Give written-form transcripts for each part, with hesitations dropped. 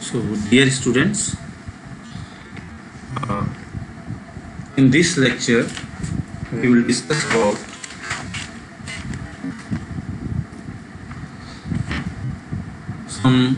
So, dear students, in this lecture, we will discuss about some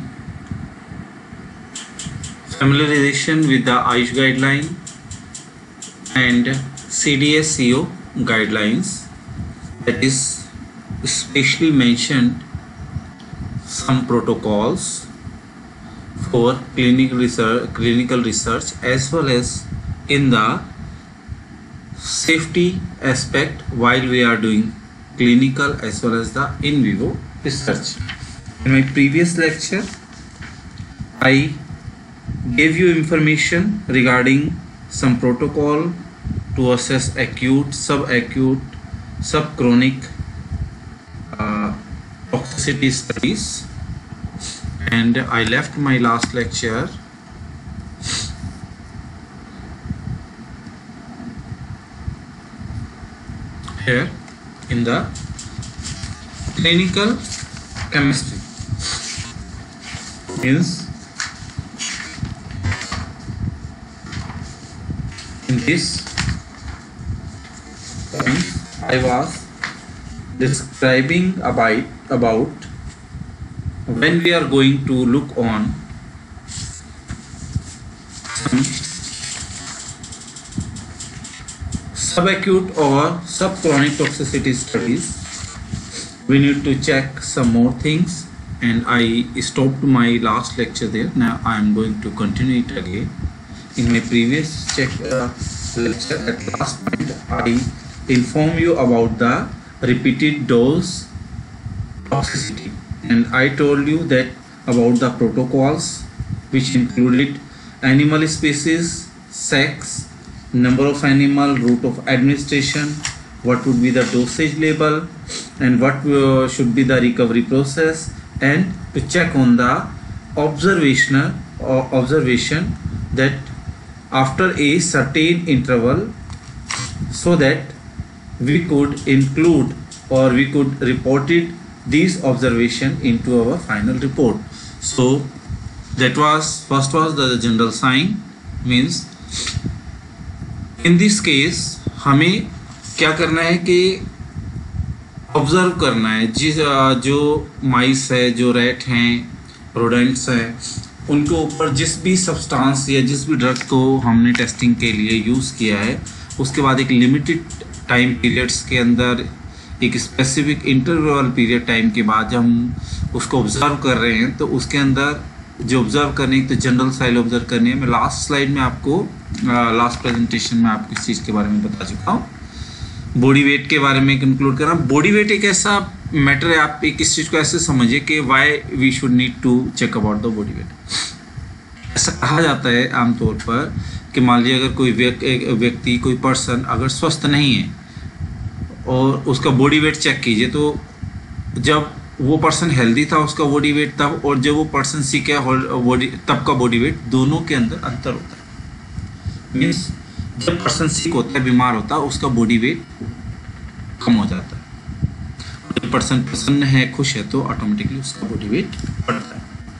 familiarization with the AYUSH guideline and CDS-CO guidelines. That is, especially mentioned some protocols for clinical research as well as in the safety aspect while we are doing clinical as well as the in vivo research. In my previous lecture, I gave you information regarding some protocol to assess acute, subacute, subchronic toxicity studies, and I left my last lecture here in the clinical chemistry. Means in this point I was describing about when we are going to look on some subacute or subchronic toxicity studies, we need to check some more things, and I stopped my last lecture there. Now I am going to continue it again. In my previous lecture at last point, I informed you about the repeated dose toxicity, and I told you that about the protocols which included animal species, sex, number of animal, route of administration, what would be the dosage level, and what should be the recovery process, and to check on the observation that after a certain interval, so that we could include or we could report it these observation into our final report. So that was first was the general sign. Means in this case हमें क्या करना है कि observe करना है जो माइस है, जो रैट हैं, रोडेंट्स हैं, उनके ऊपर जिस भी सब्सटेंस या जिस भी ड्रग को हमने टेस्टिंग के लिए यूज़ किया है, उसके बाद एक लिमिटेड टाइम पीरियड्स के अंदर एक स्पेसिफिक इंटरवल पीरियड टाइम के बाद जब हम उसको ऑब्जर्व कर रहे हैं, तो उसके अंदर जो ऑब्जर्व करने की तो जनरल साइल ऑब्जर्व करनी है। मैं लास्ट स्लाइड में आपको लास्ट प्रेजेंटेशन में आपको इस चीज़ के बारे में बता चुका हूँ। बॉडी वेट के बारे में इंक्लूड करना। बॉडी वेट एक ऐसा मैटर है, आप एक इस चीज़ को ऐसे समझिए कि why we should need to check about the body weight. ऐसा कहा जाता है आमतौर पर कि मान लीजिए अगर कोई व्यक्ति कोई पर्सन अगर स्वस्थ नहीं है और उसका बॉडी वेट चेक कीजिए, तो जब वो पर्सन हेल्दी था उसका बॉडी वेट तब, और जब वो पर्सन सिक है बॉडी तब का बॉडी वेट, दोनों के अंदर अंतर होता है। मीन्स जब पर्सन सिक होता है, बीमार होता है, उसका बॉडी वेट कम हो जाता है। जब पर्सन प्रसन्न है, खुश है, तो ऑटोमेटिकली उसका बॉडी वेट बढ़ता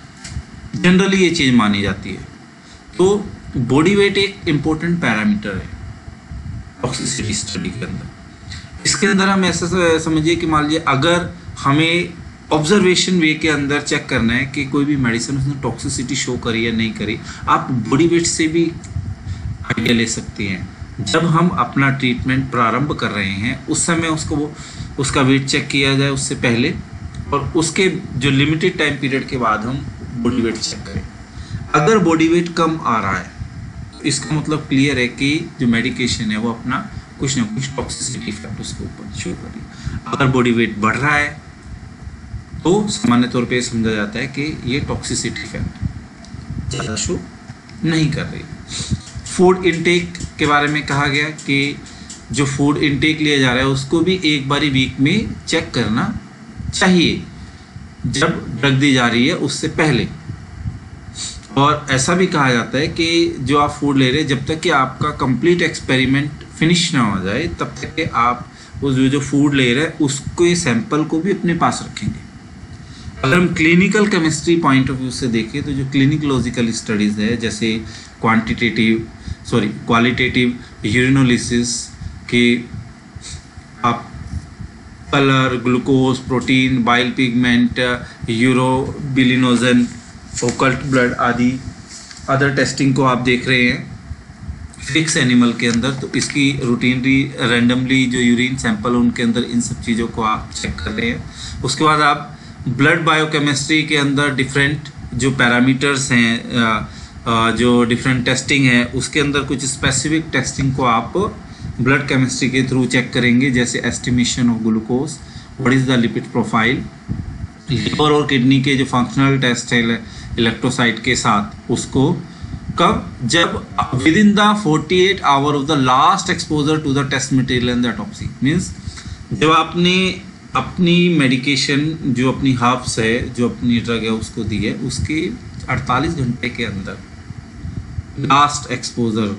है। जनरली ये चीज़ मानी जाती है। तो बॉडी वेट एक इम्पोर्टेंट पैरामीटर है टॉक्सिसिटी स्टडी के अंदर। इसके अंदर हम ऐसा समझिए कि मान लीजिए अगर हमें ऑब्जर्वेशन वे के अंदर चेक करना है कि कोई भी मेडिसिन उसने टॉक्सिसिटी शो करी या नहीं करी, आप बॉडी वेट से भी आइडिया ले सकते हैं। जब हम अपना ट्रीटमेंट प्रारंभ कर रहे हैं उस समय उसका वेट चेक किया जाए उससे पहले, और उसके जो लिमिटेड टाइम पीरियड के बाद हम बॉडी वेट चेक करें। अगर बॉडी वेट कम आ रहा है तो इसका मतलब क्लियर है कि जो मेडिकेशन है वो अपना कुछ ना कुछ टॉक्सिसिटी इफेक्ट उसके ऊपर शो कर रही है। अगर बॉडी वेट बढ़ रहा है तो सामान्य तौर पे समझा जाता है कि ये टॉक्सिसिटी इफेक्ट ज़्यादा शो नहीं कर रही। फूड इनटेक के बारे में कहा गया कि जो फूड इनटेक लिया जा रहा है उसको भी एक बारी वीक में चेक करना चाहिए जब ड्रग दी जा रही है उससे पहले। और ऐसा भी कहा जाता है कि जो आप फूड ले रहे हैं जब तक कि आपका कंप्लीट एक्सपेरिमेंट फिनिश ना हो जाए तब तक कि आप उस जो फूड ले रहे हैं उसके सैंपल को भी अपने पास रखेंगे। अगर हम clinical chemistry point of view से देखें तो जो क्लिनिकोलॉजिकल स्टडीज़ है जैसे क्वालिटेटिव यूरिनोलिसिस के आप colour, glucose, protein, bile pigment, urobilinogen, occult blood आदि अदर टेस्टिंग को आप देख रहे हैं फिक्स एनिमल के अंदर, तो इसकी रूटीनली रैंडमली जो यूरिन सैंपल उनके अंदर इन सब चीज़ों को आप चेक कर रहे हैं। उसके बाद आप ब्लड बायोकेमिस्ट्री के अंदर डिफरेंट जो पैरामीटर्स हैं, जो डिफरेंट टेस्टिंग है उसके अंदर कुछ स्पेसिफिक टेस्टिंग को आप ब्लड केमिस्ट्री के थ्रू चेक करेंगे, जैसे estimation of glucose, what is the lipid profile, liver और किडनी के जो फंक्शनल टेस्ट है इलेक्ट्रोसाइट के साथ, उसको कब, जब within the 48 hour of the last exposure to the test material and the autopsy, means जब आपने अपनी मेडिकेशन जो अपनी हर्ब्स है, जो अपनी ड्रग है उसको दी है, उसके 48 घंटे के अंदर लास्ट एक्सपोजर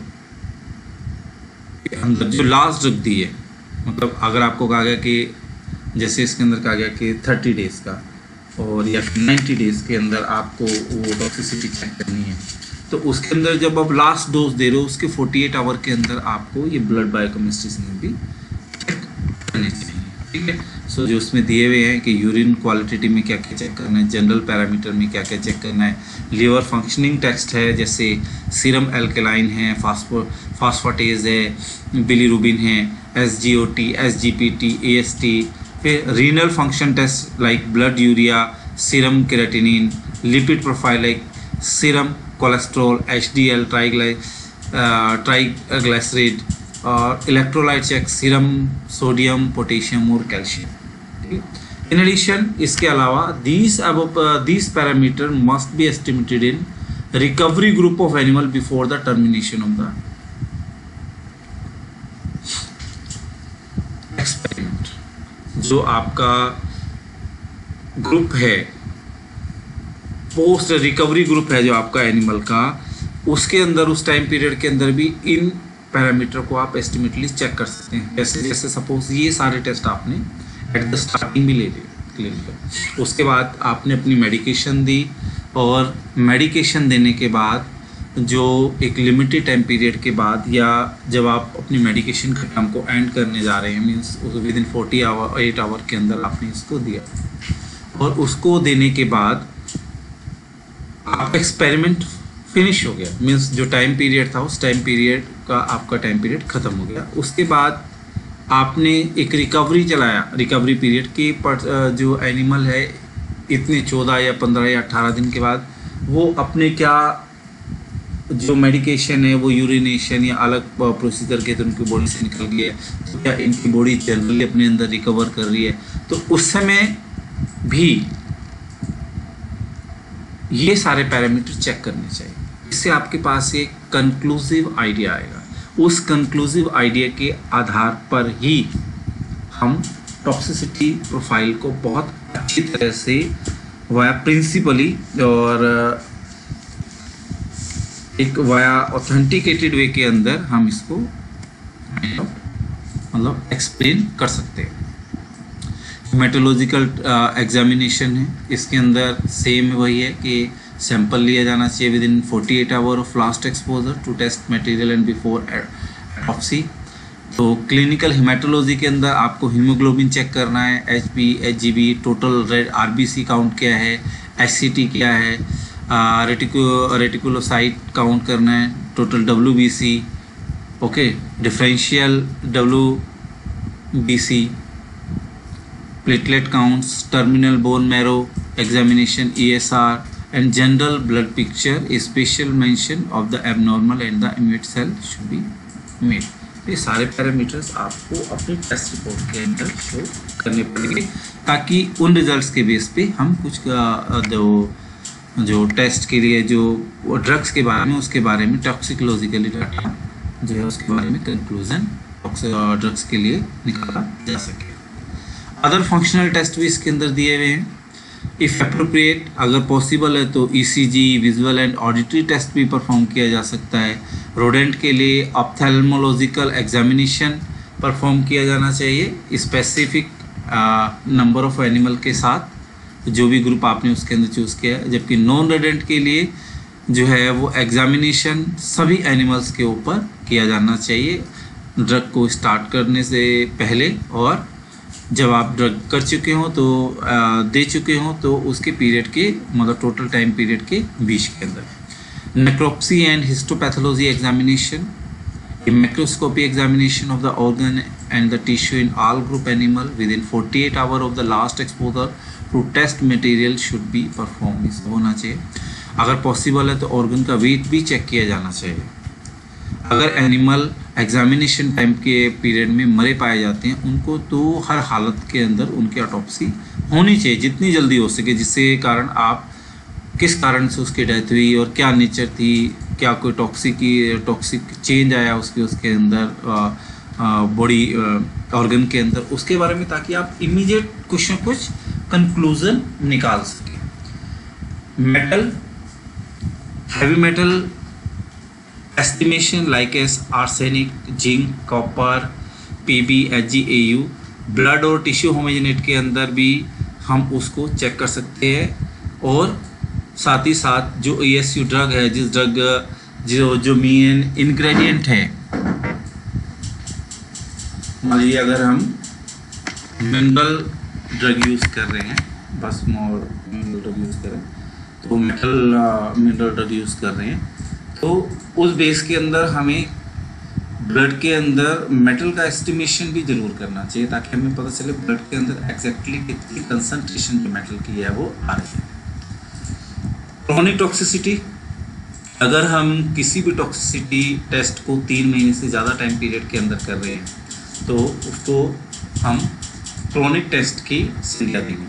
के अंदर जो लास्ट ड्रग दी है, मतलब अगर आपको कहा गया कि जैसे इसके अंदर कहा गया कि 30 डेज़ का और या 90 डेज़ के अंदर आपको वो टॉक्सिसिटी चेक करनी है, तो उसके अंदर जब आप लास्ट डोज दे रहे हो उसके 48 आवर के अंदर आपको ये ब्लड बायोकेमिस्ट्री से भी चेक करने चाहिए। ठीक है, सो जो उसमें दिए हुए हैं कि यूरिन क्वालिटी में क्या क्या चेक करना है, जनरल पैरामीटर में क्या क्या चेक करना है, लीवर फंक्शनिंग टेस्ट है जैसे सीरम एल्कलाइन है, फास्फेटेज है, बिलीरुबिन है, SGOT, SGPT, AST, फिर renal function test like blood urea, serum creatinine, lipid profile like serum cholesterol, HDL, triglyceride, और electrolyte check serum sodium, potassium और कैल्शियम। इन एडिशन इसके अलावा these parameter must be estimated in recovery group of animal before the termination of the experiment. जो आपका group है, post recovery group है जो आपका एनिमल का, उसके अंदर उस टाइम पीरियड के अंदर भी इन पैरामीटर को आप एस्टिमेटली चेक कर सकते हैं। जैसे सपोज ये सारे टेस्ट आपने एट द स्टार्टिंग भी ले लिए क्लिनिकल, उसके बाद आपने अपनी मेडिकेशन दी, और मेडिकेशन देने के बाद जो एक लिमिटेड टाइम पीरियड के बाद, या जब आप अपनी मेडिकेशन के काम को एंड करने जा रहे हैं, मीन्स विद इन 48 आवर के अंदर आपने इसको दिया, और उसको देने के बाद आपका एक्सपेरिमेंट फिनिश हो गया, मीन्स जो टाइम पीरियड था उस टाइम पीरियड का आपका टाइम पीरियड ख़त्म हो गया। उसके बाद आपने एक रिकवरी चलाया, रिकवरी पीरियड के जो एनिमल है इतने 14 या 15 या 18 दिन के बाद वो अपने क्या जो मेडिकेशन है वो यूरिनेशन या अलग प्रोसीजर के तो उनकी बॉडी से निकल गई है, तो क्या इनकी बॉडी जनरली अपने अंदर रिकवर कर रही है, तो उस समय भी ये सारे पैरामीटर चेक करने चाहिए। इससे आपके पास एक कंक्लूसिव आइडिया आएगा। उस कंक्लूसिव आइडिया के आधार पर ही हम टॉक्सिसिटी प्रोफाइल को बहुत अच्छी तरह से वाया प्रिंसिपली और एक वाया ऑथेंटिकेटेड वे के अंदर हम इसको मतलब एक्सप्लेन कर सकते हैं। मेट्रोलॉजिकल एग्जामिनेशन है, इसके अंदर सेम वही है कि सैंपल लिया जाना चाहिए within 48 hour of last exposure to test material and before autopsy. तो क्लिनिकल हेमेटोलॉजी के अंदर आपको हीमोग्लोबिन चेक करना है, HB, HGB, total red RBC count क्या है, HCT क्या है, रेटिकुलोसाइट काउंट करना है, total WBC, okay, differential WBC, platelet counts, terminal bone marrow examination ESR, and general blood picture. A special mention of the abnormal and the immune cell should be made. ये सारे parameters आपको अपनी test report के अंदर show करने पड़ेंगे, ताकि उन रिजल्ट्स के बेस पे हम कुछ जो टेस्ट के लिए जो ड्रग्स के बारे में उसके बारे में टॉक्सिकोलॉजिकली डाटा जो है उसके बारे में कंक्लूजन ड्रग्स के लिए निकाला जा सके। अदर फंक्शनल टेस्ट भी इसके अंदर दिए हुए हैं। इफ़ अप्रोप्रिएट, अगर पॉसिबल है तो ECG, visual and auditory test भी परफॉर्म किया जा सकता है। रोडेंट के लिए ऑप्थेल्मोलॉजिकल एग्जामिनेशन परफॉर्म किया जाना चाहिए स्पेसिफिक नंबर ऑफ एनिमल के साथ, जो भी ग्रुप आपने उसके अंदर चूज़ किया है, जबकि नॉन रेजिडेंट के लिए जो है वो एग्जामिनेशन सभी एनिमल्स के ऊपर किया जाना चाहिए ड्रग को स्टार्ट करने से पहले, और जब आप ड्रग कर चुके हो तो दे चुके हो तो उसके पीरियड के मतलब टोटल टाइम पीरियड के बीच के अंदर। Necropsy and histopathology examination, macroscopy examination of the organ and the tissue in all group animal within 48 hours of the last exposure to test material should be performed। इस होना चाहिए। अगर possible है तो ऑर्गन का वेट भी check किया जाना चाहिए। अगर एनिमल एग्जामिनेशन टाइम के पीरियड में मरे पाए जाते हैं उनको तो हर हालत के अंदर उनकी ऑटोप्सी होनी चाहिए जितनी जल्दी हो सके, जिससे कारण आप किस कारण से उसकी डेथ हुई और क्या नेचर थी, क्या कोई टॉक्सिक चेंज आया उसके अंदर बॉडी ऑर्गन के अंदर, उसके बारे में, ताकि आप इमीडिएट कुछ न कुछ कंक्लूजन निकाल सकें। Metal, heavy metal estimation like as arsenic, zinc, copper, PB, HGAU, blood और टिश्यू होमोजेनेट के अंदर भी हम उसको चेक कर सकते हैं। और साथ ही साथ जो ESU ड्रग है, जिस ड्रग जो मेन इंग्रेडिएंट है, मान लीजिए अगर हम मिनरल ड्रग यूज़ कर रहे हैं, बस मोर मिनरल ड्रग यूज़ करें तो मिनरल ड्रग यूज़ कर रहे हैं तो उस बेस के अंदर हमें ब्लड के अंदर मेटल का एस्टिमेशन भी जरूर करना चाहिए, ताकि हमें पता चले ब्लड के अंदर एग्जैक्टली कितनी कंसंट्रेशन जो मेटल की है वो आ रही है। क्रोनिक टॉक्सिसिटी, अगर हम किसी भी टॉक्सिसिटी टेस्ट को 3 महीने से ज़्यादा टाइम पीरियड के अंदर कर रहे हैं तो उसको हम क्रोनिक टेस्ट की संज्ञा देंगे।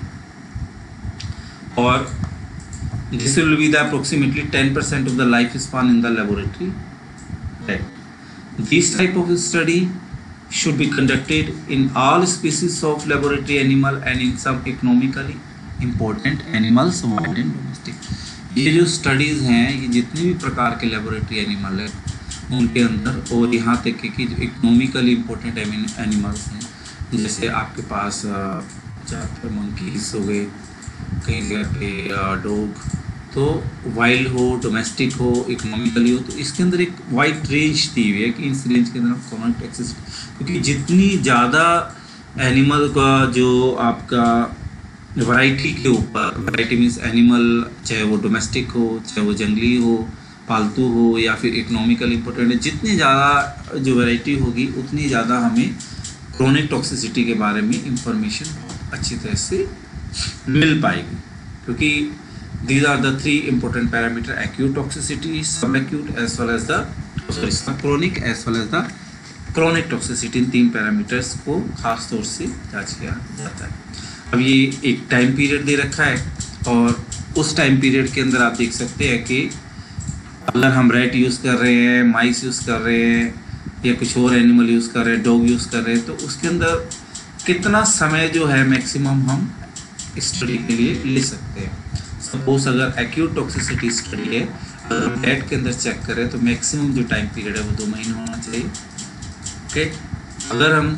और this will be the approximately 10% of the lifespan in the laboratory. Right. This type of study should be conducted in all species of laboratory animal and in some economically important animals, wild and domestic। ये जो studies हैं ये जितने भी प्रकार के laboratory animal है उनके अंदर, और यहाँ तक कि जो इकोनॉमिकली इम्पोर्टेंट एनिमल्स हैं, जैसे आपके पास ज़्यादातर मंकीज हो गए, कई जगह पे डॉग, तो वाइल्ड हो, डोमेस्टिक हो, इकोनॉमिकली हो, तो इसके अंदर एक वाइड रेंज दी हुई है कि इस रेंज के अंदर आप क्रोनिक टॉक्सिसिटी, क्योंकि जितनी ज़्यादा एनिमल का जो आपका वैरायटी के ऊपर, वैरायटी मीन्स एनिमल चाहे वो डोमेस्टिक हो, चाहे वो जंगली हो, पालतू हो या फिर इकोनॉमिकली इम्पोर्टेंट है, जितनी ज़्यादा जो वैरायटी होगी उतनी ज़्यादा हमें क्रोनिक टॉक्सिसिटी के बारे में इंफॉर्मेशन अच्छी तरह से मिल पाएगी। क्योंकि these are the 3 important parameter: acute toxicity, subacute as well as the subchronic as well as the chronic toxicity। इन 3 पैरामीटर्स को खास तौर से जांच किया जाता है। अब ये एक टाइम पीरियड दे रखा है और उस टाइम पीरियड के अंदर आप देख सकते हैं कि अगर हम रैट यूज़ कर रहे हैं, माइस यूज़ कर रहे हैं या कुछ और एनिमल यूज़ कर रहे हैं, डॉग यूज़ कर रहे हैं, तो उसके अंदर कितना समय जो है मैक्सिमम हम स्टडी के लिए ले सकते हैं। सपोज अगर एक्यूट टॉक्सिसिटी स्टडी है, अगर रैट के अंदर चेक करें तो मैक्सिमम जो टाइम पीरियड है वो 2 महीने होना चाहिए। ओके, अगर हम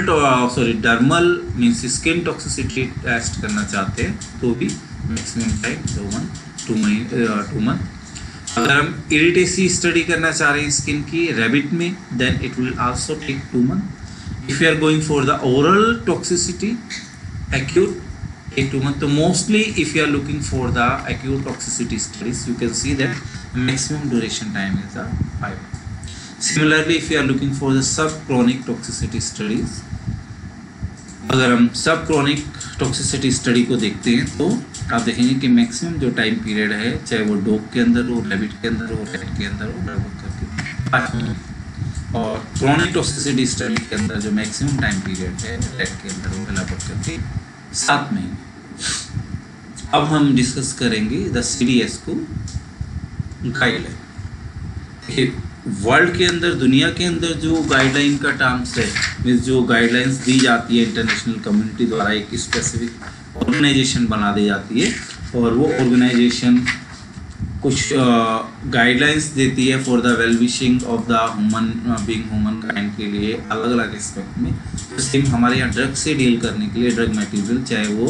dermal means skin toxicity test करना चाहते हैं तो भी मैक्सिमम टाइम 2 मंथ। अगर हम इरिटेसी स्टडी करना चाह रहे हैं स्किन की रैबिट में, then it will also take 2 month. If you are going for the oral toxicity acute, take 2 months. So mostly if you are looking for the acute toxicity studies, you can see that maximum duration time is 5 months. Similarly, if you are looking for the subchronic toxicity studies, अगर हम subchronic toxicity study को देखते हैं तो आप देखेंगे कि maximum जो टाइम पीरियड है, चाहे वो डॉग के अंदर हो, रैबिट के अंदर हो, रैट के अंदर हो, लगभग करके 5 महीने। और chronic toxicity study के अंदर जो मैक्सिमम टाइम पीरियड है रैट के अंदर वो लगभग करके 7 महीने। अब हम डिस्कस करेंगे the CDS CO guideline. World के अंदर, दुनिया के अंदर जो गाइडलाइन का टर्म्स है, मीन्स जो गाइडलाइंस दी जाती है इंटरनेशनल कम्युनिटी द्वारा, एक स्पेसिफिक ऑर्गेनाइजेशन बना दी जाती है और वो ऑर्गेनाइजेशन कुछ गाइडलाइंस देती है for the well wishing of the human kind के लिए अलग अलग एस्पेक्ट में। सेम हमारे यहाँ ड्रग से डील करने के लिए ड्रग मटेरियल, चाहे वो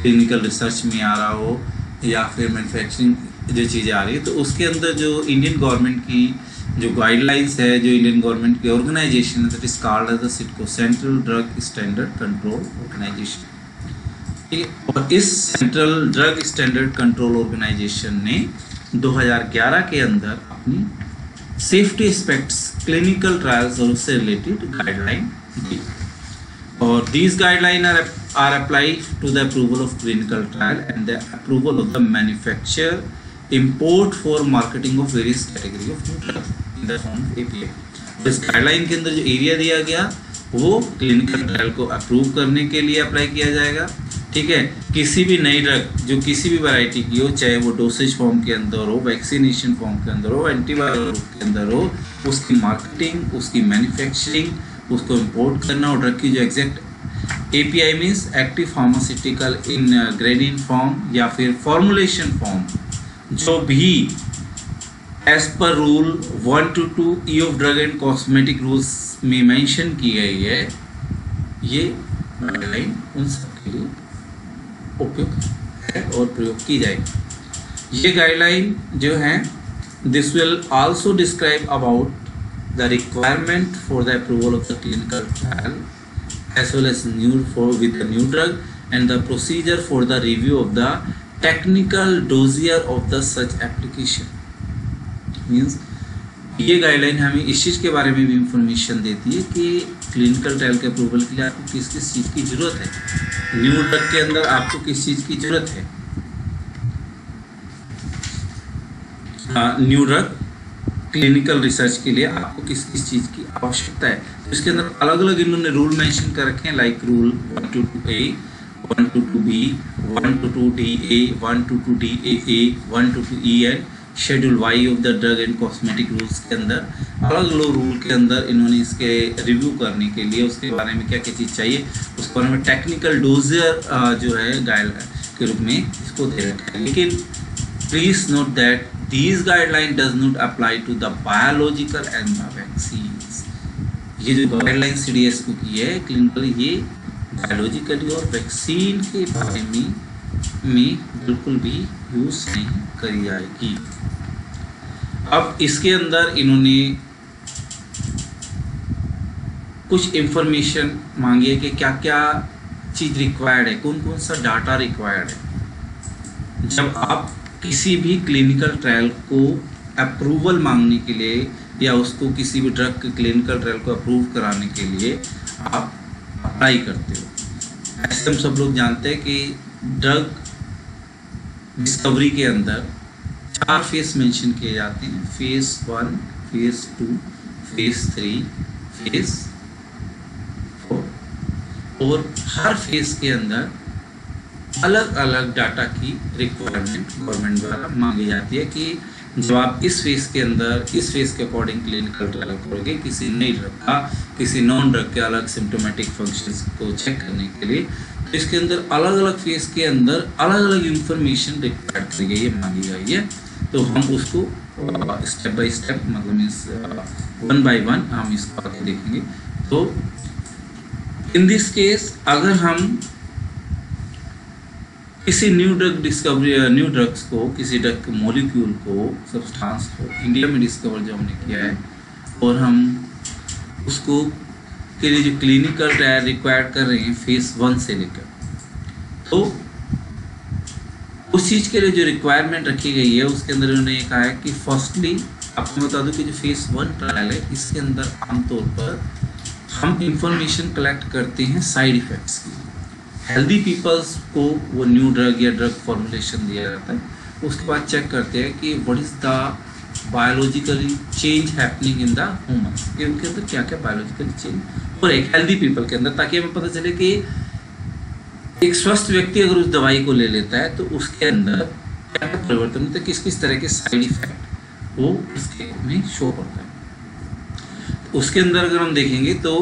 क्लिनिकल रिसर्च में आ रहा हो या फिर मैन्युफैक्चरिंग जो चीज़ें आ रही है, तो उसके अंदर जो इंडियन गवर्नमेंट की जो गाइडलाइंस है, जो इंडियन गवर्नमेंट की ऑर्गेनाइजेशन है, that is called as the CDSCO, central drug standard control organisation. ठीक है, और इस central drug standard control organisation ने 2011 के अंदर अपनी सेफ्टी एस्पेक्ट्स क्लिनिकल ट्रायल्स और उससे रिलेटेड गाइडलाइन दी, और these guidelines are applied to the approval of clinical trial and the approval of the manufacture, import for marketing of various category of drug in the form of API। इस guideline के अंदर जो area दिया गया वो clinical trial को approve करने के लिए अप्लाई किया जाएगा। ठीक है, किसी भी नई ड्रग जो किसी भी वैरायटी की हो, चाहे वो डोसेज फॉर्म के अंदर हो, वैक्सीनेशन फॉर्म के अंदर हो, एंटीबायोटिक के अंदर हो, उसकी मार्केटिंग, उसकी मैन्युफैक्चरिंग, उसको इंपोर्ट करना, और ड्रग की जो exact API means active pharmaceutical ingredient form या फिर फॉर्मुलेशन फॉर्म, जो भी एज पर rule 122 E of drug and cosmetic rules में मेंशन की गई है, ये गाइडलाइन उन सब के लिए उपयुक्त है और प्रयोग की जाएगी। ये गाइडलाइन जो है, this will also describe about the requirement for the approval of the clinical trial as well as with the new drug, and the procedure for the review of the technical dossier of the such application। Means ये guideline हमें इस चीज़ के बारे में भी information देती है कि क्लिनिकल ट्रायल के अप्रूवल के लिए आपको किस किस चीज़ की ज़रूरत है, न्यू ड्रग के अंदर आपको किस चीज़ की ज़रूरत है, न्यू ड्रग क्लिनिकल रिसर्च के लिए आपको किस किस चीज़ की आवश्यकता है। तो इसके अंदर अलग अलग इन्होंने रूल मेंशन कर रखे हैं, like rule 122A, 122B, 122DA, 122DAA, 122E and schedule Y of the drug and cosmetic rules के अंदर अलग अलग रूल के अंदर इन्होंने इसके रिव्यू करने के लिए उसके बारे में क्या क्या चीज़ चाहिए उसके बारे में टेक्निकल डोजियर जो है गाइडलाइन के रूप में इसको दे रखा है। लेकिन please note that these guidelines does not apply to the biological and the vaccines। ये जो गाइडलाइन CDSCO की है क्लिनिकल, ये बायोलॉजिकली और वैक्सीन के बारे में बिल्कुल भी यूज नहीं करी जाएगी। अब इसके अंदर इन्होंने कुछ इंफॉर्मेशन मांगी है कि क्या क्या चीज रिक्वायर्ड है, कौन कौन सा डाटा रिक्वायर्ड है। जब आप किसी भी क्लिनिकल ट्रायल को अप्रूवल मांगने के लिए या उसको किसी भी ड्रग के क्लिनिकल ट्रायल को अप्रूव कराने के लिए आप अप्लाई करते हो। ऐसे हम सब लोग जानते हैं कि ड्रग डिस्कवरी के अंदर 4 फेज मेंशन किए जाते हैं, फेज 1, फेज 2, फेज 3, फेज 4, और हर फेज के अंदर अलग अलग डाटा की रिक्वायरमेंट गवर्नमेंट द्वारा मांगी जाती है कि जब आप इस फेज के अंदर इस फेज के अकॉर्डिंग क्लिनिकल ट्रायल करोगे किसी नई ड्रग का, किसी नॉन ड्रग के अलग सिम्टोमेटिक फंक्शंस को चेक करने के लिए, तो इसके अंदर अलग अलग फेज के अंदर अलग अलग इंफॉर्मेशन रिक्वायर्ड करी गई है, मांगी गई है। तो हम उसको स्टेप बाय स्टेप मतलब मीन्स 1 by 1 हम इसको आगे देखेंगे। तो इन दिस केस अगर हम किसी new drug discovery, new drugs को, किसी ड्रग मॉलिक्यूल को, सब्सटेंस को इंडिया में डिस्कवर जो हमने किया है और हम उसको के लिए जो क्लिनिकल ट्रायल रिक्वायर्ड कर रहे हैं फेज 1 से लेकर, तो उस चीज़ के लिए जो रिक्वायरमेंट रखी गई है उसके अंदर उन्होंने ये कहा है कि फर्स्टली आपको बता दूं कि जो फेज 1 ट्रायल है इसके अंदर आमतौर पर हम इंफॉर्मेशन कलेक्ट करते हैं साइड इफेक्ट्स की। हेल्दी पीपल्स को वो न्यू ड्रग या ड्रग फॉर्मुलेशन दिया जाता है, उसके बाद चेक करते हैं कि what is the biologically change happening in the humans, कि उनके अंदर क्या क्या बायोलॉजिकली चेंज, और एक हेल्दी पीपल के अंदर, ताकि हमें पता चले कि एक स्वस्थ व्यक्ति अगर उस दवाई को ले लेता है तो उसके अंदर क्या क्या परिवर्तन होता है, किस किस तरह के साइड इफेक्ट वो उसके में शो करता है। तो उसके अंदर अगर हम देखेंगे तो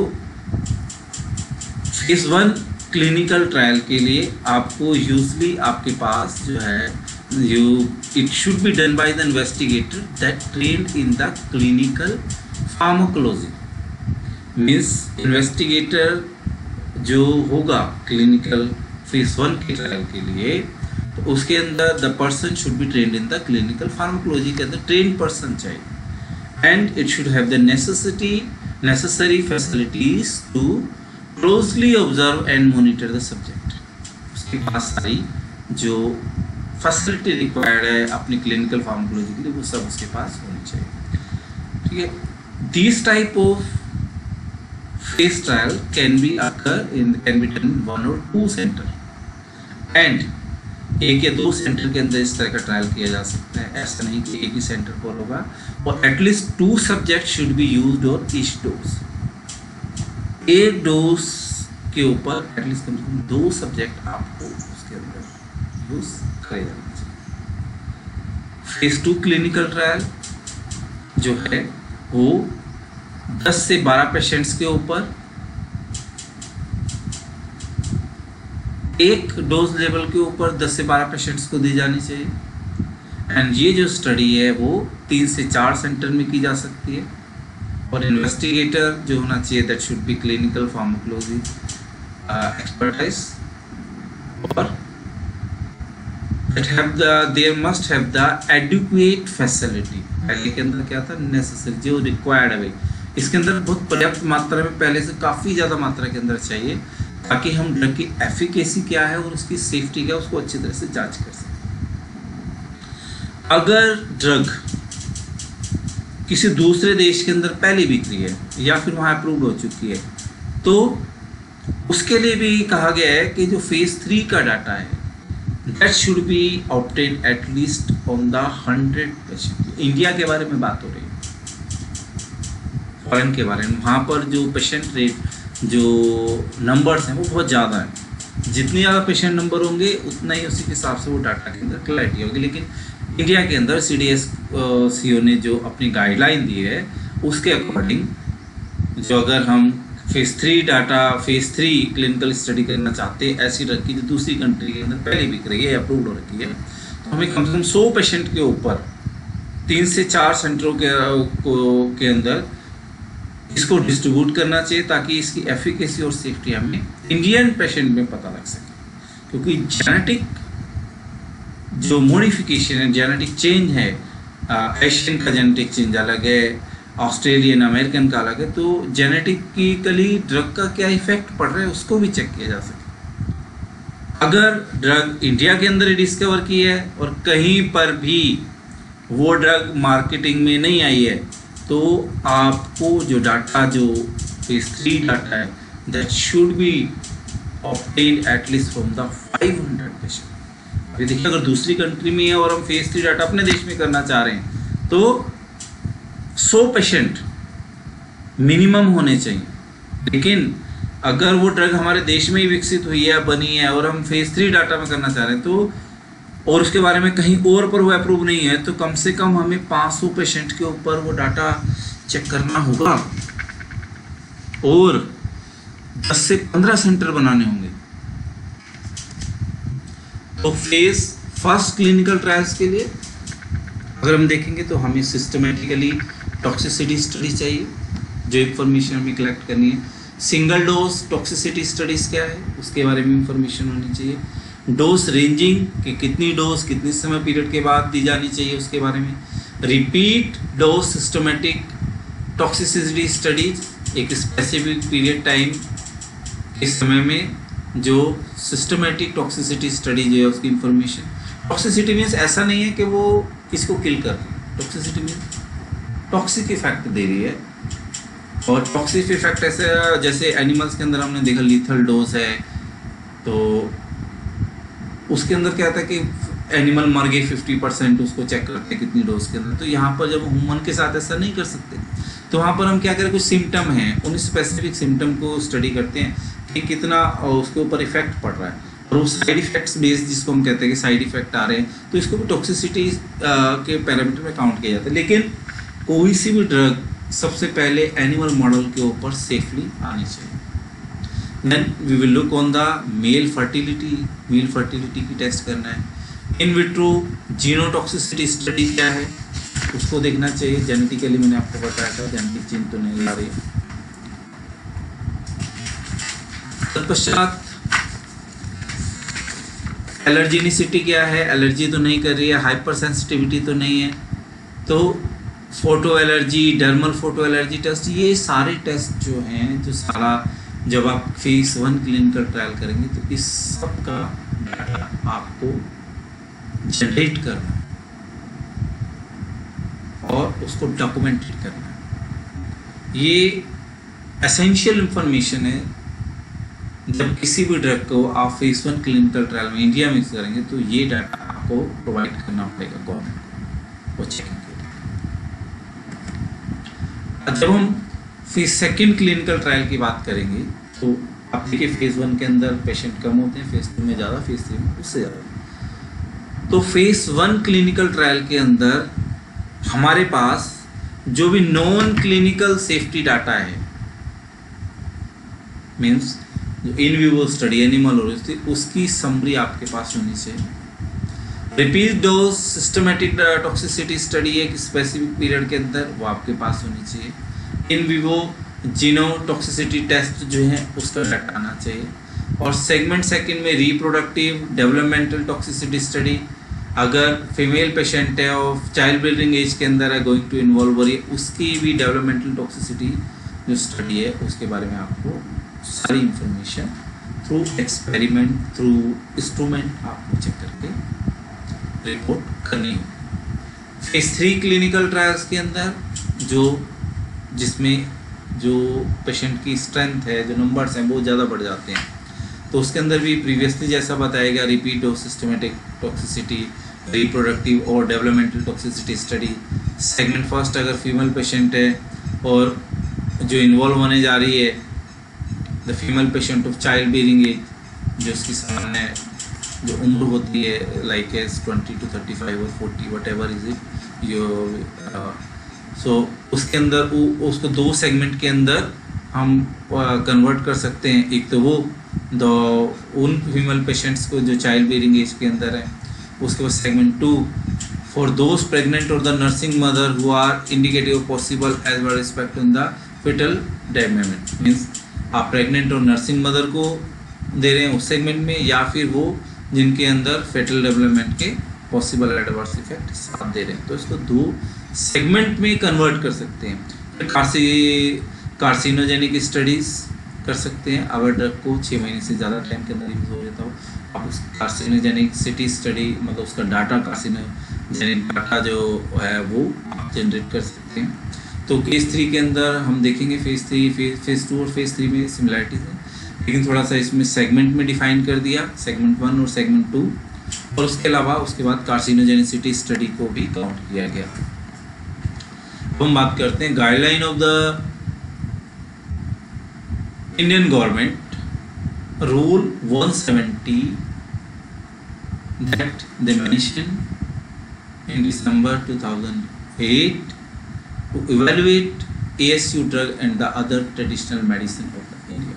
फेज 1 क्लिनिकल ट्रायल के लिए आपको यूजली आपके पास जो है it should be done by the investigator that trained in the clinical pharmacology. Means investigator जो होगा क्लिनिकल फेज 1 के ट्रायल के लिए, तो उसके अंदर the person should be trained in the clinical pharmacology के अंदर ट्रेन पर्सन चाहिए and it should have the necessary facilities to closely observe and monitor the subject. उसके पास सारी जो फैसिलिटी रिक्वायर्ड है अपनी क्लिनिकल फार्माकोलॉजी के लिए वो सब उसके पास होनी चाहिए। ठीक है, this type of phase trial can be done in 1 or 2 centre and 1 या 2 सेंटर के अंदर इस तरह का ट्रायल किया जा सकता है। ऐसा नहीं कि एक ही सेंटर पर होगा, और at least 2 subject should be used on each dose. एक डोज के ऊपर एटलीस्ट कम से कम 2 सब्जेक्ट आपको उसके अंदर यूज करे जाना चाहिए। फेज 2 क्लिनिकल ट्रायल जो है वो 10 से 12 पेशेंट्स के ऊपर एक डोज लेवल के ऊपर 10 से 12 पेशेंट्स को दी जानी चाहिए एंड ये जो स्टडी है वो 3 से 4 सेंटर में की जा सकती है। और इन्वेस्टिगेटर जो होना चाहिए that should be clinical pharmacology expertise और there must have the adequate facility. पहले के अंदर क्या था, नेसेसरी, जो रिक्वायर्ड है भाई, इसके अंदर बहुत पर्याप्त मात्रा में पहले से काफ़ी ज़्यादा मात्रा के अंदर चाहिए ताकि हम ड्रग की एफिकेसी क्या है और उसकी सेफ्टी क्या है उसको अच्छी तरह से जांच कर सकें। अगर ड्रग किसी दूसरे देश के अंदर पहले बिक रही है या फिर वहाँ अप्रूव्ड हो चुकी है तो उसके लिए भी कहा गया है कि जो फेज 3 का डाटा है that should be obtained at least on the 100 patient. India के बारे में बात हो रही है, फॉरेन के बारे में, वहाँ पर जो पेशेंट रेट जो नंबर्स हैं वो बहुत ज़्यादा हैं। जितनी ज़्यादा पेशेंट नंबर होंगे उतना ही उसी के हिसाब से वो डाटा के अंदर क्लैरिटी होगी। लेकिन इंडिया के अंदर CDSCO ने जो अपनी गाइडलाइन दी है उसके अकॉर्डिंग जो अगर हम फेज 3 क्लिनिकल स्टडी करना चाहते हैं ऐसी ड्रग की जो दूसरी कंट्री के अंदर पहले बिक रही है, अप्रूव्ड हो रखी है, तो हमें कम से कम 100 पेशेंट के ऊपर 3 से 4 सेंटरों के अंदर इसको डिस्ट्रीब्यूट करना चाहिए ताकि इसकी एफिकेसी और सेफ्टी हमें इंडियन पेशेंट में पता लग सके। क्योंकि जेनेटिक जो मॉडिफिकेशन है, जेनेटिक चेंज है, एशियन का जेनेटिक चेंज अलग है, ऑस्ट्रेलियन अमेरिकन का अलग है, तो जेनेटिकली ड्रग का क्या इफेक्ट पड़ रहा है उसको भी चेक किया जा सके। अगर ड्रग इंडिया के अंदर ही डिस्कवर की है और कहीं पर भी वो ड्रग मार्केटिंग में नहीं आई है तो आपको जो डाटा जो फेज 3 डाटा है that should be obtained at least from the 500 patient. अभी देखिए अगर दूसरी कंट्री में है और हम फेज 3 डाटा अपने देश में करना चाह रहे हैं तो 100 पेशेंट मिनिमम होने चाहिए। लेकिन अगर वो ड्रग हमारे देश में ही विकसित हुई है, बनी है और हम फेज 3 डाटा में करना चाह रहे हैं तो और उसके बारे में कहीं और पर वो अप्रूव नहीं है तो कम से कम हमें 500 पेशेंट के ऊपर वो डाटा चेक करना होगा और 10 से 15 सेंटर बनाने होंगे। तो फेज 1 क्लिनिकल ट्रायल्स के लिए अगर हम देखेंगे तो हमें सिस्टमेटिकली टॉक्सिसिटी स्टडी चाहिए, जो इंफॉर्मेशन हमें कलेक्ट करनी है। सिंगल डोज टॉक्सिसिटी स्टडीज क्या है उसके बारे में इंफॉर्मेशन होनी चाहिए। डोज रेंजिंग कि कितनी डोज कितने समय पीरियड के बाद दी जानी चाहिए उसके बारे में। Repeat dose systematic toxicity studies, एक स्पेसिफिक पीरियड टाइम के समय में जो सिस्टमेटिक टॉक्सिसिटी स्टडी जो है उसकी इंफॉर्मेशन। टॉक्सिसिटी मीन्स ऐसा नहीं है कि वो किसको किल कर रही है, टॉक्सिसिटी मीन्स टॉक्सिक इफेक्ट दे रही है। और टॉक्सिक इफेक्ट ऐसे जैसे एनिमल्स के अंदर हमने देखा लीथल डोज है तो उसके अंदर क्या था कि एनिमल मर गए 50% उसको चेक करते हैं कितनी डोज के अंदर। तो यहाँ पर जब ह्यूमन के साथ ऐसा नहीं कर सकते तो वहाँ पर हम क्या करें, कुछ सिम्टम हैं उन स्पेसिफिक सिम्टम को स्टडी करते हैं कि कितना उसके ऊपर इफेक्ट पड़ रहा है और वो साइड इफेक्ट्स बेस्ड जिसको हम कहते हैं कि साइड इफेक्ट आ रहे हैं तो इसको भी टॉक्सिसिटी के पैरामीटर में काउंट किया जाता है। लेकिन कोई सी भी ड्रग सबसे पहले एनिमल मॉडल के ऊपर सेफली आनी चाहिए। Then we will look on the male fertility की टेस्ट करना है। इन विट्रो जीनोटॉक्सिसिटी स्टडी क्या है उसको देखना चाहिए। जेनेटिकली मैंने आपको बताया था जेनेटिक चेंज तो नहीं आ रही। तत्पश्चात एलर्जीनिसिटी क्या है, एलर्जी तो नहीं कर रही है, हाइपर सेंसिटिविटी तो नहीं है, तो photo allergy, dermal photo allergy test, ये सारे टेस्ट जो हैं, जो सारा जब आप फेज 1 क्लिनिकल ट्रायल करेंगे तो इस सब का डाटा आपको जनरेट करना और उसको डॉक्यूमेंटेड करना। ये एसेंशियल इंफॉर्मेशन है। जब किसी भी ड्रग को आप फेज 1 क्लिनिकल ट्रायल में इंडिया में करेंगे तो ये डाटा आपको प्रोवाइड करना पड़ेगा गवर्नमेंट को चेकिंग के लिए। जब हम फेज 2 क्लिनिकल ट्रायल की बात करेंगे तो आप देखिए फेज 1 के अंदर पेशेंट कम होते हैं, फेज 2 में ज़्यादा, फेज 3 में उससे ज़्यादा। तो फेज 1 क्लिनिकल ट्रायल के अंदर हमारे पास जो भी नॉन क्लिनिकल सेफ्टी डाटा है, मीन्स जो इन विवो स्टडी एनिमल और उसकी समरी आपके पास होनी चाहिए। Repeat dose systematic toxicity study एक स्पेसिफिक पीरियड के अंदर वो आपके पास होनी चाहिए। In vivo genotoxicity test जो है उसका डाटा आना चाहिए। और सेगमेंट 2 में रिप्रोडक्टिव डेवलपमेंटल टॉक्सिसिटी स्टडी, अगर फीमेल पेशेंट है और चाइल्ड बिल्डिंग एज के अंदर है, गोइंग टू इन्वॉल्व हो रही है, उसकी भी डेवलपमेंटल टॉक्सिसिटी जो स्टडी है उसके बारे में आपको सारी information through experiment, through instrument आपको चेक करके रिपोर्ट करनी होगी। फेज 3 क्लिनिकल ट्रायल्स के अंदर जिसमें जो पेशेंट की स्ट्रेंथ है, जो नंबर्स हैं वो ज़्यादा बढ़ जाते हैं, तो उसके अंदर भी प्रीवियसली जैसा बताया गया repeat of systematic toxicity, reproductive और डेवलपमेंटल टॉक्सिसिटी स्टडी। सेगमेंट 1 अगर फीमेल पेशेंट है और जो इन्वॉल्व होने जा रही है the female patient of child bearing age, जो उसकी सामान्य जो उम्र होती है लाइक एज 20 to 35 और 40 whatever is it, so उसके अंदर उसको 2 सेगमेंट के अंदर हम कन्वर्ट कर सकते हैं। एक तो वो उन फीमेल पेशेंट्स को जो चाइल्ड बेयरिंग एज के अंदर है, उसके बाद सेगमेंट 2 फॉर दोज प्रेग्नेंट और the nursing mother who are indicative possible as well respect in the fetal development. Means आप प्रेग्नेंट और नर्सिंग मदर को दे रहे हैं उस सेगमेंट में, या फिर वो जिनके अंदर फेटल डेवलपमेंट के पॉसिबल एडवर्स इफेक्ट साथ दे रहे हैं, तो इसको 2 सेगमेंट में कन्वर्ट कर सकते हैं। कार्सिनोजेनिक स्टडीज़ कर सकते हैं, अगर ड्रग को 6 महीने से ज़्यादा टाइम के अंदर यूज हो जाता हो, आप उस कार्सिनोजेनिक सिटी स्टडी मतलब उसका डाटा, कार्सिनोजेनिक डाटा जो है वो जनरेट कर सकते हैं। तो फेज 3 के अंदर हम देखेंगे फेज 2 और फेज 3 में सिमिलरिटीज है, लेकिन थोड़ा सा इसमें सेगमेंट में डिफाइन कर दिया, सेगमेंट 1 और सेगमेंट 2, और उसके अलावा उसके बाद कार्सिनोजेनिसिटी स्टडी को भी काउंट किया गया। अब हम बात करते हैं guideline of the Indian government rule 170 that they mentioned in December 2008 to evaluate ASU drug and the other traditional medicine of the India.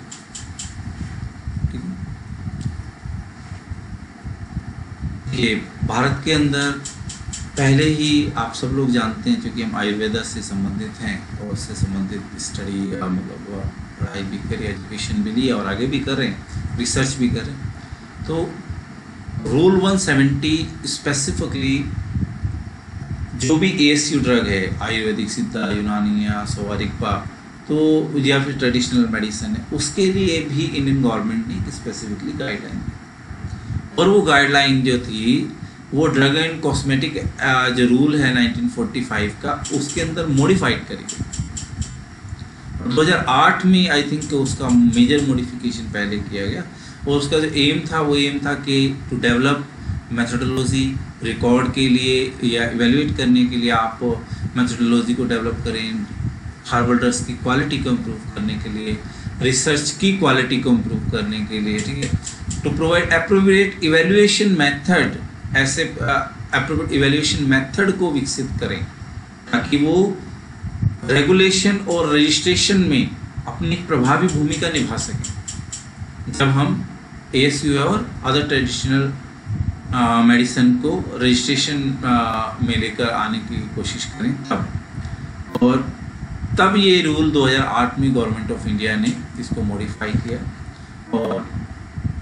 ये भारत के अंदर पहले ही आप सब लोग जानते हैं, क्योंकि हम आयुर्वेदा से संबंधित हैं और उससे संबंधित स्टडी मतलब पढ़ाई भी करी, एजुकेशन भी ली और आगे भी कर रहे हैं, रिसर्च भी कर रहे हैं। तो रूल 170 स्पेसिफिकली जो भी ASU ड्रग है, आयुर्वेदिक, सिद्धा, यूनानी या सोवारिकपा, तो या फिर ट्रेडिशनल मेडिसिन है, उसके लिए भी इंडियन गवर्नमेंट ने स्पेसिफिकली गाइडलाइन दी, और वो गाइडलाइन जो थी वो ड्रग एंड कॉस्मेटिक जो रूल है 1945 का, उसके अंदर मॉडिफाइड करी गई। 2008 में आई थिंक उसका मेजर मॉडिफिकेशन पहले किया गया, और उसका जो एम था वो एम था कि टू डेवलप मेथोडोलॉजी रिकॉर्ड के लिए या इवेल्युएट करने के लिए आप मेथोडोलॉजी को डेवलप करें, हर्बल ड्रग्स की क्वालिटी को इम्प्रूव करने के लिए, रिसर्च की क्वालिटी को इम्प्रूव करने के लिए, ठीक है, to provide appropriate evaluation method, ऐसे एप्रोप्रिएट इवेल्युएशन मेथड को विकसित करें ताकि वो रेगुलेशन और रजिस्ट्रेशन में अपनी प्रभावी भूमिका निभा सकें। जब हम ASU और अदर ट्रेडिशनल मेडिसिन को रजिस्ट्रेशन में लेकर आने की कोशिश करें तब, और तब ये रूल 2008 में गवर्नमेंट ऑफ इंडिया ने इसको मॉडिफाई किया और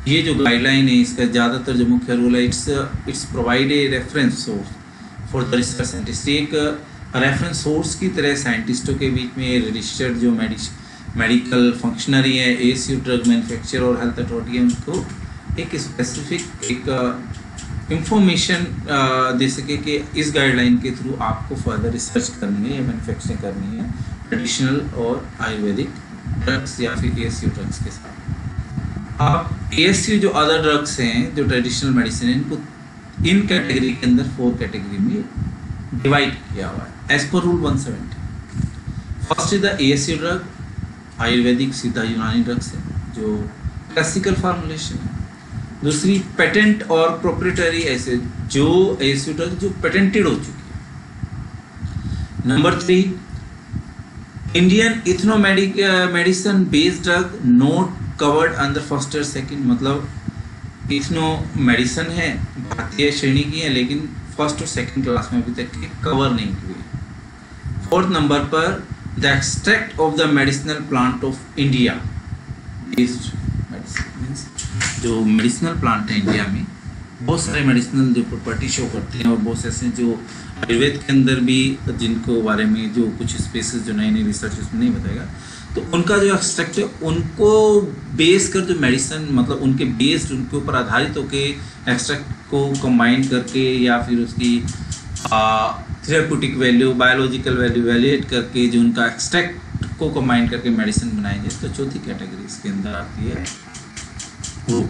ये जो गाइडलाइन है इसका ज़्यादातर जो मुख्य रूल है, it's provide a reference source for the research scientist. एक रेफरेंस सोर्स की तरह साइंटिस्टों के बीच में रजिस्टर्ड जो मेडिकल फंक्शनरी है, एएसयू ड्रग मैन्युफैक्चर और हेल्थ अथॉरिटी है, उनको एक स्पेसिफिक एक इंफॉर्मेशन दे सके कि इस गाइडलाइन के थ्रू आपको फर्दर रिसर्च करनी है या मैन्युफैक्चरिंग करनी है ट्रेडिशनल और आयुर्वेदिक ड्रग्स या फिर एएसयू ड्रग्स के साथ। अब एएसयू जो अदर ड्रग्स हैं, जो ट्रेडिशनल मेडिसिन है, इनको इन कैटेगरी के अंदर 4 कैटेगरी में डिवाइड किया हुआ है एज पर rule 170। First is the ASU drug, Ayurvedic Siddha Unani drugs है जो क्लासिकल फार्मुलेशन है। दूसरी पेटेंट और प्रोप्रिएटरी ऐसे जो एएसयू ड्रग जो पेटेंटेड हो चुकी है। Number 3 Indian ethno medicine based drug not covered under first और सेकंड, मतलब इथनो मेडिसिन है, भारतीय श्रेणी की है, लेकिन फर्स्ट और सेकंड क्लास में अभी तक कवर नहीं हुई। 4th नंबर पर the extract of the medicinal plant of India based means जो मेडिसिनल प्लांट है इंडिया में, बहुत सारे मेडिसिनल जो प्रॉपर्टी शो करते हैं और बहुत ऐसे जो आयुर्वेद के अंदर भी जिनको बारे में जो कुछ स्पेसेस जो नई रिसर्च उसमें नहीं बताएगा, तो उनका जो एक्सट्रैक्ट है उनको बेस कर जो मेडिसिन मतलब उनके बेस्ड उनके ऊपर आधारित होकर एक्सट्रैक्ट को कंबाइन करके या फिर उसकी therapeutic value biological value evaluate करके जो उनका एक्सट्रैक्ट को कंबाइन करके मेडिसिन बनाई जाए, तो चौथी कैटेगरी इसके अंदर आती है वो।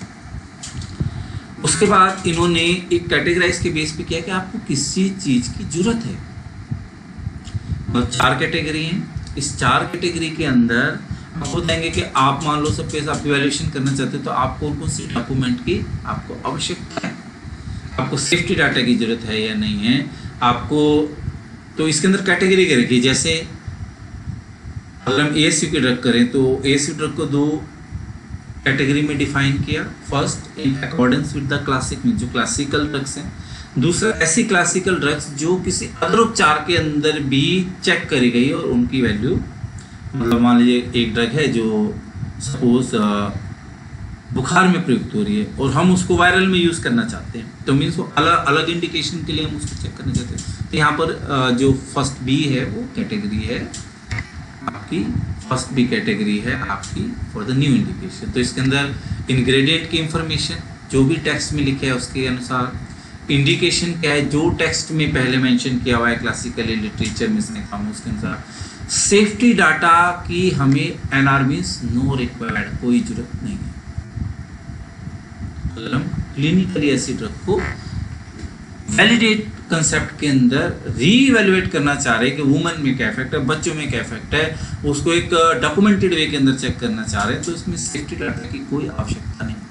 उसके बाद इन्होंने एक कैटेगराइज के बेस पे किया कि आपको किसी चीज की जरूरत है, मतलब 4 कैटेगरी हैं। इस 4 कैटेगरी के अंदर आपको बताएंगे कि आप मान लो सपोज आप इवैल्यूएशन करना चाहते हैं तो आपको कौन सी डॉक्यूमेंट की आपको आवश्यकता है, आपको सेफ्टी डाटा की जरूरत है या नहीं है आपको, तो इसके अंदर कैटेगरी क्या रखी। जैसे अगर हम एएसयू की ड्रग करें तो एएसयू ड्रग को 2 कैटेगरी में डिफाइन किया। First in accordance with the classic में जो क्लासिकल ड्रग्स हैं, दूसरा ऐसी क्लासिकल ड्रग्स जो किसी अदर उपचार के अंदर भी चेक करी गई और उनकी वैल्यू, मतलब मान लीजिए एक ड्रग है जो सपोज बुखार में प्रयुक्त हो रही है और हम उसको वायरल में यूज़ करना चाहते हैं, तो मीन्स वो अलग अलग इंडिकेशन के लिए हम उसको चेक करना चाहते हैं। तो यहाँ पर जो फर्स्ट बी है वो कैटेगरी है आपकी, फर्स्ट बी कैटेगरी है आपकी फॉर द न्यू इंडिकेशन। तो इसके अंदर इंग्रेडिएंट की इंफॉर्मेशन जो भी टेक्स्ट में लिखा है उसके अनुसार, इंडिकेशन क्या है जो टेक्स्ट में पहले मेंशन किया हुआ है क्लासिकली लिटरेचर में इसने कहा उसके अनुसार, सेफ्टी डाटा की हमें एनआर मींस नो रिक्वायर्ड, कोई जरूरत नहीं है। हम क्लिनिकली ऐसी ड्रग को वैलिडेट कंसेप्ट के अंदर रीइवैल्यूएट करना चाह रहे हैं कि वुमन में क्या इफेक्ट है, बच्चों में क्या इफेक्ट है, उसको एक डॉक्यूमेंटेड वे के अंदर चेक करना चाह रहे हैं, तो इसमें सेफ्टी डाटा की कोई आवश्यकता नहीं।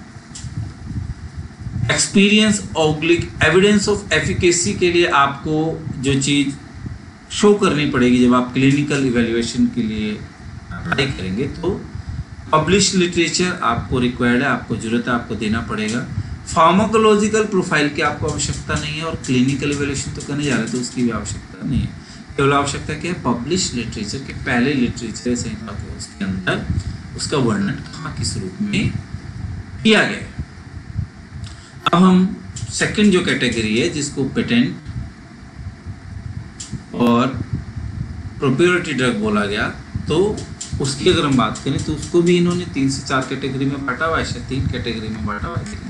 Experience oblique evidence of efficacy के लिए आपको जो चीज शो करनी पड़ेगी जब आप क्लिनिकल इवैल्यूएशन के लिए अप्लाई करेंगे, तो पब्लिश लिटरेचर आपको रिक्वायर्ड है, आपको जरूरत है, आपको देना पड़ेगा। फार्माकोलॉजिकल प्रोफाइल की आपको आवश्यकता नहीं है और क्लिनिकल इवैल्यूएशन तो करने जा रहे हैं तो उसकी भी आवश्यकता नहीं है। केवल आवश्यकता क्या है, पब्लिश लिटरेचर के पहले लिटरेचर से उसके अंदर उसका वर्णन कहाँ किस रूप में किया गया है। अब हम सेकंड जो कैटेगरी है जिसको पेटेंट और प्रोप्राइटरी ड्रग बोला गया, तो उसकी अगर हम बात करें तो उसको भी इन्होंने 3 से 4 कैटेगरी में बांटा हुआ है, शायद 3 कैटेगरी में बांटा हुआ है,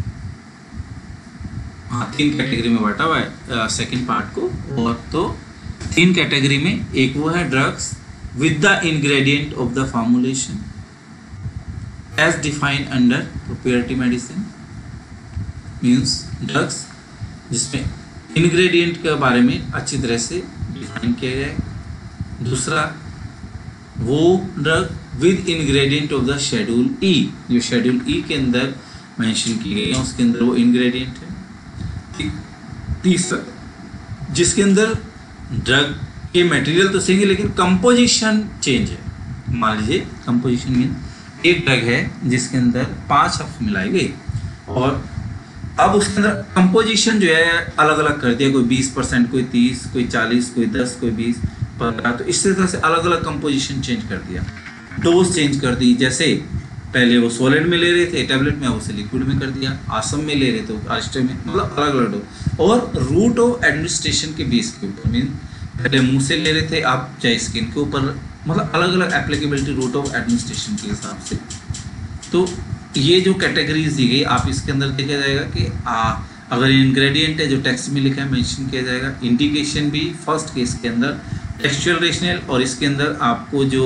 हाँ 3 कैटेगरी में बांटा हुआ है सेकंड पार्ट को। और तो 3 कैटेगरी में एक वो है drugs with the ingredient of the formulation as defined under proprietary medicine, means drugs जिसमें इंग्रेडिएंट के बारे में अच्छी तरह से डिफाइन किया गया है। दूसरा वो drug with ingredient of the schedule E, जो शेड्यूल ई के अंदर मेंशन की गई है उसके अंदर वो इंग्रेडिएंट है। तीसरा जिसके अंदर ड्रग के मटेरियल तो सेम है लेकिन कंपोजिशन चेंज है। मान लीजिए कंपोजिशन में एक ड्रग है जिसके अंदर 5 हर्फ मिलाए गए और अब उसके अंदर कंपोजिशन जो है अलग अलग कर दिया, कोई 20%, कोई 30, कोई 40, कोई 10, कोई 20, 15, तो इस तरह से अलग अलग कंपोजिशन चेंज कर दिया, डोज चेंज कर दी। जैसे पहले वो सॉलिड में ले रहे थे टैबलेट में, उसे लिक्विड में कर दिया, आसम में ले रहे थे आस्टे में, मतलब अलग अलग डोज। और रूट ऑफ एडमिनिस्ट्रेशन के बेस के ऊपर, मीन पहले मुंह से ले रहे थे आप चाहे स्किन के ऊपर, मतलब अलग अलग एप्लीकेबिलिटी रूट ऑफ एडमिनिस्ट्रेशन के हिसाब से। तो ये जो कैटेगरीज दी गई आप इसके अंदर देखा जाएगा कि अगर इंग्रेडिएंट है जो टेक्स्ट में लिखा है मेंशन किया जाएगा, इंडिकेशन भी फर्स्ट केस के अंदर टेक्सचुअल रेशनल, और इसके अंदर आपको जो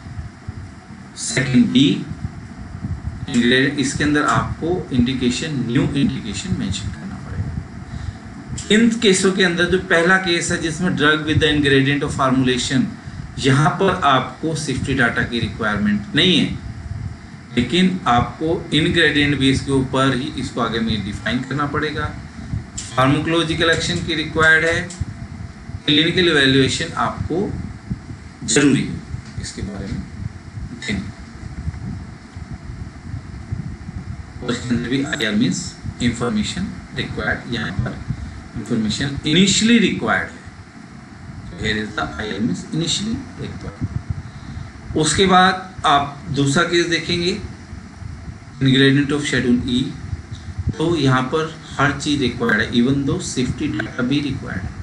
सेकंड बी इंग्रेडिएंट इसके अंदर आपको इंडिकेशन न्यू इंडिकेशन मेंशन करना पड़ेगा। इन केसों के अंदर जो पहला केस है जिसमें drug with the ingredient of formulation, यहाँ पर आपको सेफ्टी डाटा की रिक्वायरमेंट नहीं है, लेकिन आपको इंग्रेडिएंट बेस के ऊपर ही इसको आगे में डिफाइन करना पड़ेगा। फार्माकोलॉजिकल एक्शन की रिक्वायर्ड है, क्लिनिकल इवैल्यूएशन आपको जरूरी है इसके बारे में। और इसके अंदर भी IR मीन्स इंफॉर्मेशन रिक्वायर्ड, यहाँ पर इंफॉर्मेशन इनिशियली रिक्वायर्ड है, here is the IR means initially required. उसके बाद आप दूसरा केस देखेंगे इंग्रेडिएंट ऑफ शेड्यूल ई, तो यहाँ पर हर चीज रिक्वायर्ड है, इवन दो सेफ्टी डाटा भी रिक्वायर्ड है।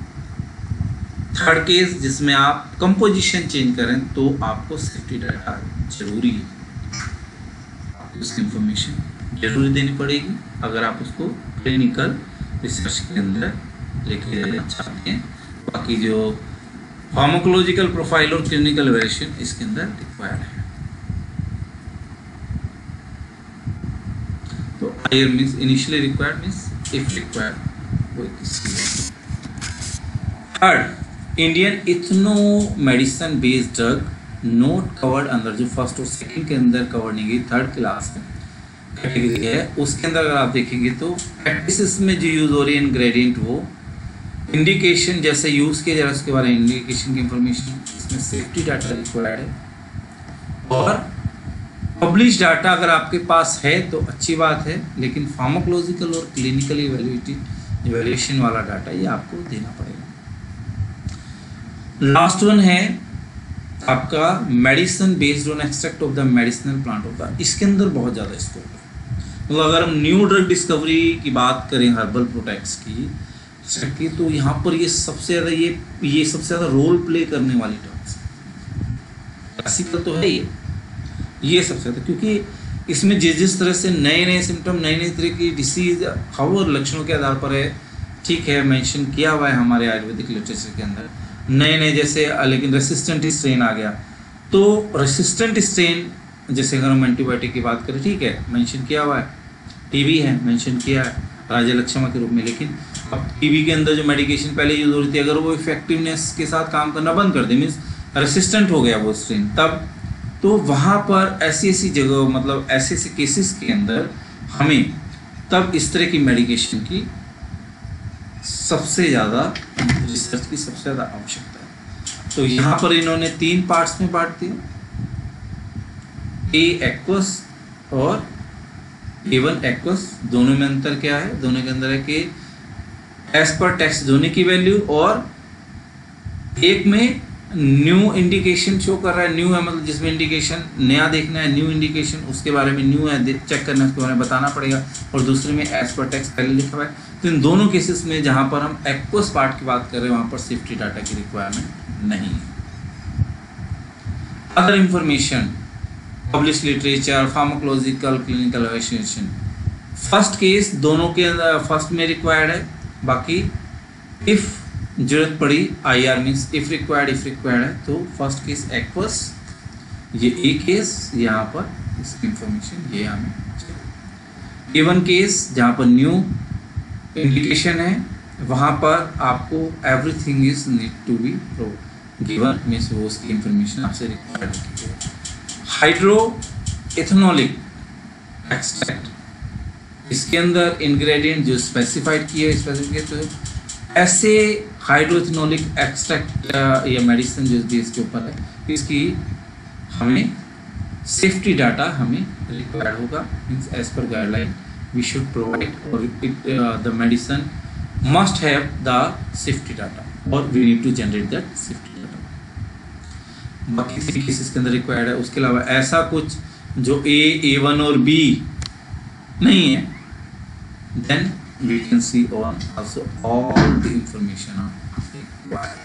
थर्ड केस जिसमें आप कंपोजिशन चेंज करें तो आपको सेफ्टी डाटा जरूरी है, उसकी इंफॉर्मेशन जरूरी देनी पड़ेगी अगर आप उसको क्लिनिकल रिसर्च के अंदर लेके जाना चाहते हैं। बाकी जो फार्माकोलॉजिकल प्रोफाइल और क्लिनिकल इवैल्यूएशन इसके अंदर रिक्वायर्ड है। तो IR means initially required means if required वो किसी। Third Indian ethno medicine based drug not covered अंदर, जो फर्स्ट और सेकंड के अंदर कवर नहीं गई, थर्ड क्लास कैटेगरी है, उसके अंदर अगर आप देखेंगे तो प्रैक्टिस में जो यूज हो रही है इंग्रेडिएंट वो इंडिकेशन जैसे यूज किया जा रहा है उसके बारे में इंडिकेशन की इंफॉर्मेशन, इसमें सेफ्टी डाटा रिक्वायर्ड है। और पब्लिश डाटा अगर आपके पास है तो अच्छी बात है, लेकिन फार्माकोलॉजिकल और क्लिनिकल इवैल्यूएशन वाला डाटा ये आपको देना पड़ेगा। लास्ट वन है आपका medicine based on extract of the medicinal plant होता है, इसके अंदर बहुत ज़्यादा स्कोप है। मतलब अगर हम न्यू ड्रग डिस्कवरी की बात करें हर्बल प्रोडक्ट्स की, तो यहाँ पर ये सबसे ज़्यादा ये सबसे ज़्यादा रोल प्ले करने वाली ड्रग्स क्लासिकल तो है ये सबसे ज़्यादा, क्योंकि इसमें जिस तरह से नए नए सिम्टम नई नई तरह की डिसीज और लक्षणों के आधार पर है, ठीक है मेंशन किया हुआ है हमारे आयुर्वेदिक लिटरेचर के अंदर, नए नए जैसे लेकिन रेसिस्टेंट स्ट्रेन आ गया, तो रेसिस्टेंट स्ट्रेन जैसे अगर हम एंटीबायोटिक की बात करें, ठीक है मेंशन किया हुआ है, टीबी है मेंशन किया है राज्य लक्षण के रूप में, लेकिन अब टीबी के अंदर जो मेडिकेशन पहले यूज हो रही थी अगर वो इफेक्टिवनेस के साथ काम करना बंद कर दे, मीन्स रेसिस्टेंट हो गया वो स्ट्रेन, तब तो वहाँ पर ऐसी ऐसी जगह मतलब ऐसे ऐसे केसेस के अंदर हमें तब इस तरह की मेडिकेशन की सबसे ज़्यादा रिसर्च की सबसे ज़्यादा आवश्यकता है। तो यहाँ पर इन्होंने 3 पार्ट्स में बांट दिया, ए एक्वस और A1 एक्वस, दोनों में अंतर क्या है, दोनों के अंदर है कि एज पर टेक्स्ट दोनों की वैल्यू, और एक में न्यू इंडिकेशन शो कर रहा है, न्यू है मतलब जिसमें इंडिकेशन नया देखना है, न्यू इंडिकेशन उसके बारे में न्यू है चेक करना है उसके बारे में बताना पड़ेगा, और दूसरे में एज पर टेक्स्ट पहले लिखा हुआ है। तो इन दोनों केसेस में जहाँ पर हम एक्वस पार्ट की बात कर रहे हैं वहाँ पर सेफ्टी डाटा की रिक्वायरमेंट नहीं है। Other information publish literature pharmacological clinical evaluation, first case दोनों के अंदर फर्स्ट में रिक्वायर्ड है, बाकी इफ जरूरत पड़ी IR मीन्स इफ रिक्वायर्ड है तो फर्स्ट केस एक्वस, ये ए केस यहाँ पर इसकी इंफॉर्मेशन ये हमें चाहिए। इवन केस जहाँ पर न्यू इंडिकेशन है वहाँ पर आपको everything is need to be given, means वो उसकी इंफॉर्मेशन आपसे रिक्वायर्ड की है। हाइड्रो एथनोलिक एक्सट्रैक्ट, इसके अंदर इंग्रेडिएंट जो स्पेसिफाइड किए तो ऐसे हाइड्रोइथेनॉलिक एक्सट्रैक्ट या मेडिसिन जो भी इसके ऊपर है, इसकी हमें सेफ्टी डाटा हमें रिक्वायर्ड होगा, मीन्स एज पर गाइडलाइन वी शुड प्रोवाइड, और the medicine must have the safety data और we need to generate that safety data. बाकी केसेस के अंदर रिक्वायर्ड है। उसके अलावा ऐसा कुछ जो A1 और B नहीं है, then we can see on also all the information are required.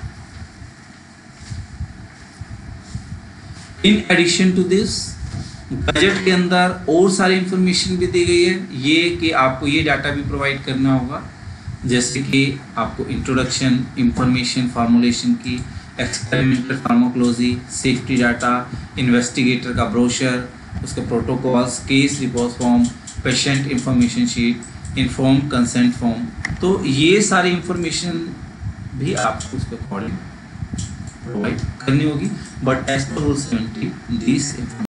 In addition to this, budget के अंदर और सारी इंफॉर्मेशन भी दी गई है, ये कि आपको ये डाटा भी प्रोवाइड करना होगा, जैसे कि आपको इंट्रोडक्शन, इंफॉर्मेशन फार्मूलेशन की, experimental pharmacology, safety data, investigator का ब्रोशर, उसके protocols, case report form, patient information sheet, informed consent form. तो ये सारी इंफॉर्मेशन भी आपको उसके अकॉर्डिंग प्रोवाइड करनी होगी, बट एज पर रूल 70 दिस